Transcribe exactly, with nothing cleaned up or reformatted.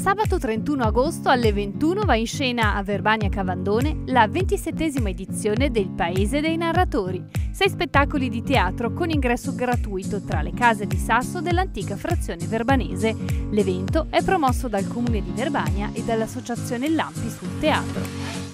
Sabato trentuno agosto alle ventuno va in scena a Verbania Cavandone la ventisettesima edizione del Paese dei Narratori. Sei spettacoli di teatro con ingresso gratuito tra le case di Sasso dell'antica frazione verbanese. L'evento è promosso dal Comune di Verbania e dall'Associazione Lampi sul Teatro.